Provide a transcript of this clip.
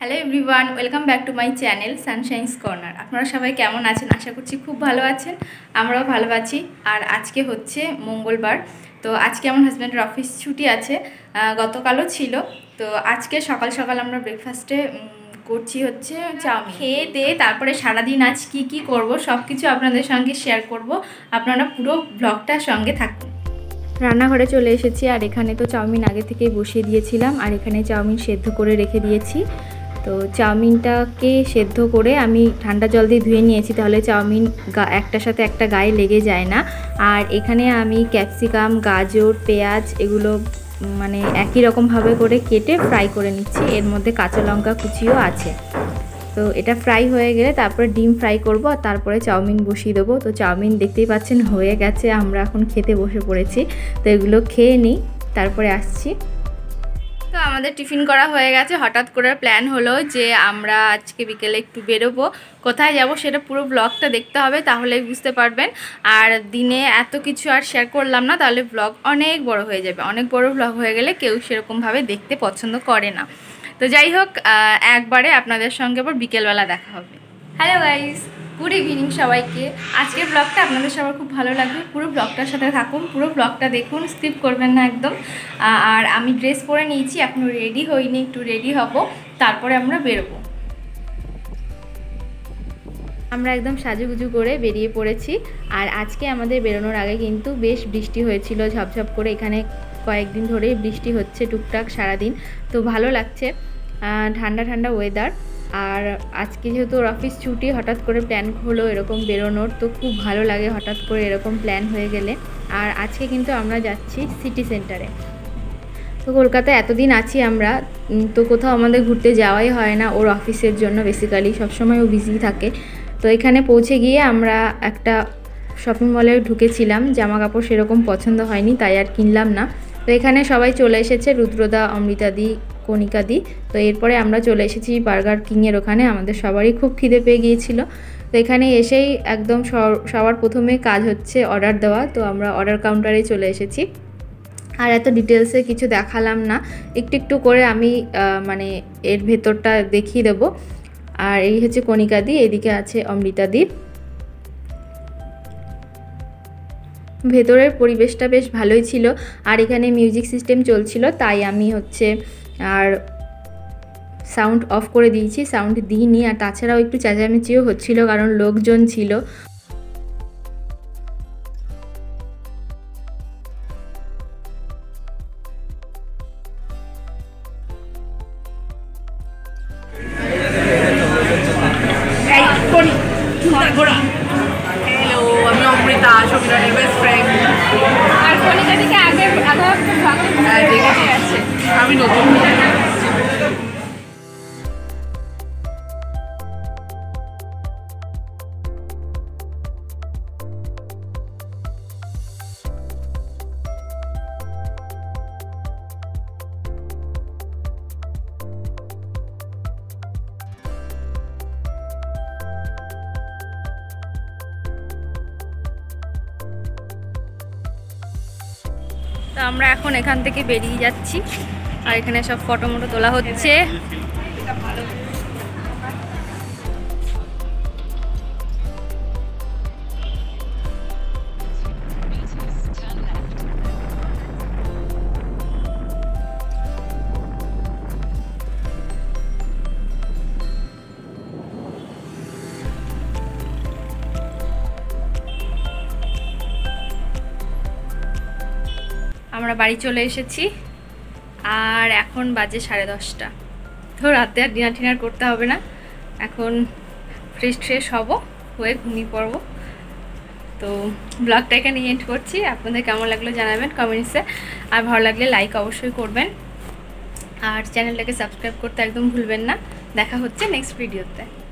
Hello everyone, welcome back to my channel sunshine's corner. আপনারা সবাই কেমন আছেন? আশা করছি খুব ভালো আছেন, আমরাও ভালো আছি। আর আজকে হচ্ছে মঙ্গলবার, তো আজকে আমার হাজব্যান্ডের অফিস ছুটি আছে, গতকালও ছিল। তো আজকে সকাল সকাল আমরা ব্রেকফাস্টে করছি হচ্ছে চাউমিন। খেয়ে দিয়ে তারপরে সারাদিন আজ কি করব সব কিছু আপনাদের সঙ্গে শেয়ার করব। আপনারা পুরো ব্লগটার সঙ্গে থাকুন। রান্নাঘরে চলে এসেছি, আর এখানে তো চাউমিন আগে থেকেই বসিয়ে দিয়েছিলাম, আর এখানে চাউমিন সেদ্ধ করে রেখে দিয়েছি। তো চাউমিনটাকে সেদ্ধ করে আমি ঠান্ডা জল দিয়ে ধুয়ে নিয়েছি, তাহলে চাউমিন একটার সাথে একটা গায়ে লেগে যায় না। আর এখানে আমি ক্যাপসিকাম, গাজর, পেঁয়াজ এগুলো মানে একই রকমভাবে করে কেটে ফ্রাই করে নিচ্ছি। এর মধ্যে কাঁচা লঙ্কা কুচিও আছে। তো এটা ফ্রাই হয়ে গেলে তারপরে ডিম ফ্রাই করব, আর তারপরে চাউমিন বসিয়ে দেবো। তো চাউমিন দেখতেই পাচ্ছেন হয়ে গেছে, আমরা এখন খেতে বসে পড়েছি। তো এগুলো খেয়ে নিই, তারপরে আসছি। তো আমাদের টিফিন করা হয়ে গেছে। হঠাৎ করে প্ল্যান হলো যে আমরা আজকে বিকেলে একটু বেরোবো। কোথায় যাব সেটা পুরো ব্লগটা দেখতে হবে, তাহলে বুঝতে পারবেন। আর দিনে এত কিছু আর শেয়ার করলাম না, তাহলে ব্লগ অনেক বড় হয়ে যাবে। অনেক বড় ব্লগ হয়ে গেলে কেউ সেরকমভাবে দেখতে পছন্দ করে না। তো যাই হোক, একবারে আপনাদের সঙ্গে আবার বিকেলবেলা দেখা হবে। হ্যালো গাইস, গুড ইভিনিং সবাইকে। আজকের ব্লগটা আপনাদের সবার খুব ভালো লাগবে, পুরো ব্লগটার সাথে থাকুন, পুরো ব্লগটা দেখুন, স্কিপ করবেন না একদম। আর আমি ড্রেস পরে নিয়েছি, এখনও রেডি হইনি, একটু রেডি হব, তারপরে আমরা বেরোবো। আমরা একদম সাজুগুজু করে বেরিয়ে পড়েছি। আর আজকে আমাদের বেরোনোর আগে কিন্তু বেশ বৃষ্টি হয়েছিল, ঝপঝপ করে। এখানে কয়েকদিন ধরেই বৃষ্টি হচ্ছে টুকটাক সারাদিন, তো ভালো লাগছে, ঠান্ডা ঠান্ডা ওয়েদার। আর আজকে যেহেতু ওর অফিস ছুটি, হঠাৎ করে প্ল্যান হলো এরকম বেরোনোর, তো খুব ভালো লাগে হঠাৎ করে এরকম প্ল্যান হয়ে গেলে। আর আজকে কিন্তু আমরা যাচ্ছি সিটি সেন্টারে। তো কলকাতায় এতদিন আছি আমরা, তো কোথাও আমাদের ঘুরতে যাওয়াই হয় না, ওর অফিসের জন্য বেসিক্যালি সবসময় ও বিজি থাকে। তো এখানে পৌঁছে গিয়ে আমরা একটা শপিং মলে ঢুকেছিলাম, জামা কাপড় সেরকম পছন্দ হয়নি, তাই আর কিনলাম না। তো এখানে সবাই চলে এসেছে, রুদ্রদা, অমৃতাদি, কণিকাদি। তো এরপরে আমরা চলে এসেছি বার্গার কিংয়ের ওখানে। আমাদের সবারই খুব খিদে পেয়ে গিয়েছিল। তো এখানে এসেই একদম সবার প্রথমে কাজ হচ্ছে অর্ডার দেওয়া। তো আমরা অর্ডার কাউন্টারে চলে এসেছি। আর এত ডিটেলসে কিছু দেখালাম না, একটু একটু করে আমি মানে এর ভেতরটা দেখিয়ে দেবো। আর এই হচ্ছে কণিকাদি, এদিকে আছে অমৃতাদি। ভেতরের পরিবেশটা বেশ ভালোই ছিল, আর এখানে মিউজিক সিস্টেম চলছিল, তাই আমি হচ্ছে আর সাউন্ড অফ করে দিয়েছি, সাউন্ড দিইনি। আর তাছাড়াও একটু চেঁচামেচিও হচ্ছিল, কারণ লোকজন ছিল। হ্যালো, আমি অমৃতা, সবিতার বেস্ট ফ্রেন্ড। আর কণিকা থেকে আগে আছে, আমি নতুন। তো আমরা এখন এখান থেকে বেরিয়ে যাচ্ছি, আর এখানে সব ফটো মটো তোলা হচ্ছে। আমরা বাড়ি চলে এসেছি, আর এখন বাজে 10:30। তো রাতে আর ডিনার করতে হবে না, এখন ফ্রেশ হয়ে ঘুমিয়ে পড়বো। তো ব্লগটা এখানে এন্ড করছি। আপনাদের কেমন লাগলো জানাবেন কমেন্টসে, আর ভালো লাগলে লাইক অবশ্যই করবেন, আর চ্যানেলটাকে সাবস্ক্রাইব করতে একদম ভুলবেন না। দেখা হচ্ছে নেক্সট ভিডিওতে।